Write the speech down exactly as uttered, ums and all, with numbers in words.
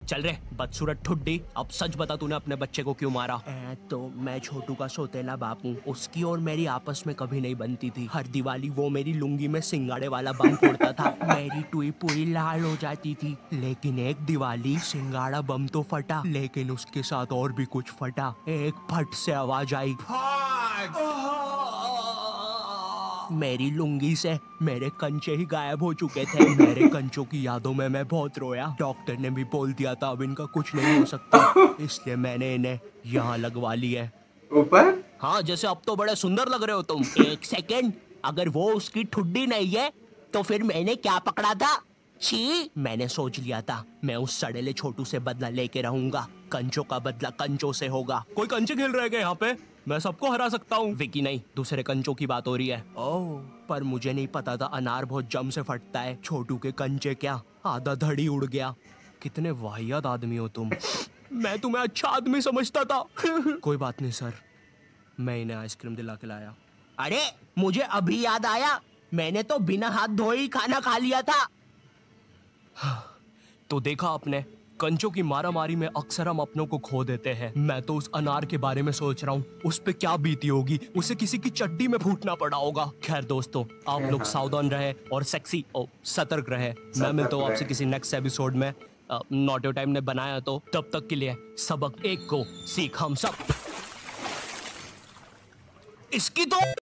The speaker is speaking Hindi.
चल रे बदसूरत ठुड्डी, अब सच बता तूने अपने बच्चे को क्यों मारा? ए, तो मैं छोटू का सौतेला बाप हूँ। उसकी और मेरी आपस में कभी नहीं बनती थी। हर दिवाली वो मेरी लुंगी में सिंगाड़े वाला बम फोड़ता था। मेरी टुई पूरी लाल हो जाती थी। लेकिन एक दिवाली सिंगाड़ा बम तो फटा, लेकिन उसके साथ और भी कुछ फटा। एक फट से आवाज आई, मेरी लुंगी से मेरे कंचे ही गायब हो चुके थे। मेरे कंचों की यादों में मैं बहुत रोया। डॉक्टर ने भी बोल दिया था अब इनका कुछ नहीं हो सकता, इसलिए मैंने इन्हें यहाँ लगवा लिया है। ऊपर? हाँ, जैसे अब तो बड़े सुंदर लग रहे हो तुम। एक सेकेंड, अगर वो उसकी ठुड्डी नहीं है तो फिर मैंने क्या पकड़ा था? छी, मैंने सोच लिया था मैं उस सड़ेले छोटू से बदला लेके रहूंगा। कंचों का बदला कंचों से होगा। कोई कंचे खेल रहे हैं यहाँ पे? मैं सबको हरा सकता हूँ। विकी नहीं, दूसरे कंचों की बात हो रही है। ओह, पर मुझे नहीं पता था अनार बहुत जम से फटता है। छोटू के कंचे क्या, आधा धड़ी उड़ गया। कितने वाहियात आदमी हो तुम। मैं तुम्हें अच्छा आदमी समझता था। कोई बात नहीं सर, मैं इन्हें आइसक्रीम दिला के लाया। अरे मुझे अभी याद आया, मैंने तो बिना हाथ धोए ही खाना खा लिया था। तो देखा आपने, कंचों की मारामारी में अक्सर हम अपनों को खो देते हैं। मैं तो उस अनार के बारे में सोच रहा हूँ, उस पे क्या बीती होगी। उसे किसी की चड्डी में फूटना पड़ा होगा। खैर दोस्तों, आप लोग सावधान रहे और सेक्सी और सतर्क रहे। मैं मिलता हूँ आपसे किसी नेक्स्ट एपिसोड में। नॉट योर टाइम ने बनाया तो तब तक के लिए सबक एक को सीख हम सब। इसकी तो